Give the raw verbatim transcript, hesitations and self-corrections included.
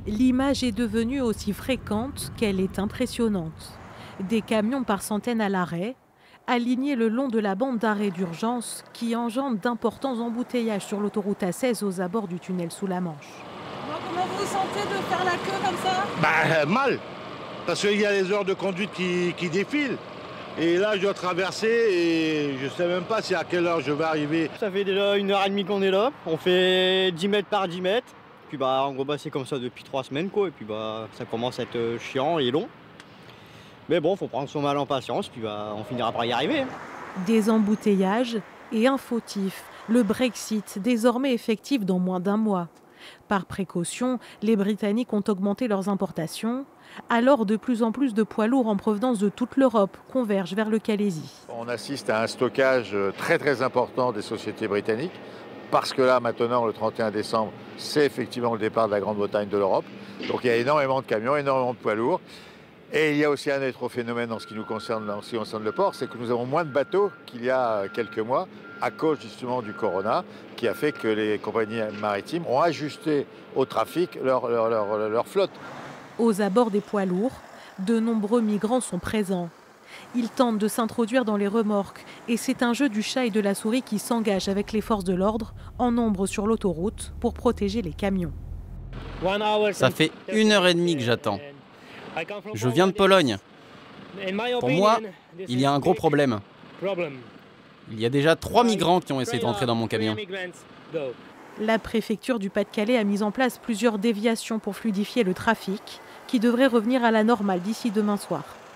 L'image est devenue aussi fréquente qu'elle est impressionnante. Des camions par centaines à l'arrêt, alignés le long de la bande d'arrêt d'urgence qui engendre d'importants embouteillages sur l'autoroute A seize aux abords du tunnel sous la Manche. Alors, comment vous vous sentez de faire la queue comme ça? Bah, mal, parce qu'il y a les heures de conduite qui, qui défilent. Et là, je dois traverser et je ne sais même pas si à quelle heure je vais arriver. Ça fait déjà une heure et demie qu'on est là. On fait dix mètres par dix mètres. Puis bah, en gros, bah, c'est comme ça depuis trois semaines, quoi. Et puis bah, ça commence à être chiant et long. Mais bon, faut prendre son mal en patience, puis bah, on finira par y arriver. Des embouteillages et un fautif, le Brexit, désormais effectif dans moins d'un mois. Par précaution, les Britanniques ont augmenté leurs importations, alors de plus en plus de poids lourds en provenance de toute l'Europe convergent vers le Calaisis. On assiste à un stockage très très important des sociétés britanniques, parce que là maintenant, le trente et un décembre, c'est effectivement le départ de la Grande-Bretagne de l'Europe. Donc il y a énormément de camions, énormément de poids lourds. Et il y a aussi un autre phénomène en ce qui nous concerne, en ce qui concerne le port, c'est que nous avons moins de bateaux qu'il y a quelques mois, à cause justement du corona, qui a fait que les compagnies maritimes ont ajusté au trafic leur, leur, leur, leur flotte. Aux abords des poids lourds, de nombreux migrants sont présents. Ils tentent de s'introduire dans les remorques et c'est un jeu du chat et de la souris qui s'engage avec les forces de l'ordre en nombre sur l'autoroute pour protéger les camions. Ça fait une heure et demie que j'attends. Je viens de Pologne. Pour moi, il y a un gros problème. Il y a déjà trois migrants qui ont essayé de rentrer dans mon camion. La préfecture du Pas-de-Calais a mis en place plusieurs déviations pour fluidifier le trafic, qui devrait revenir à la normale d'ici demain soir.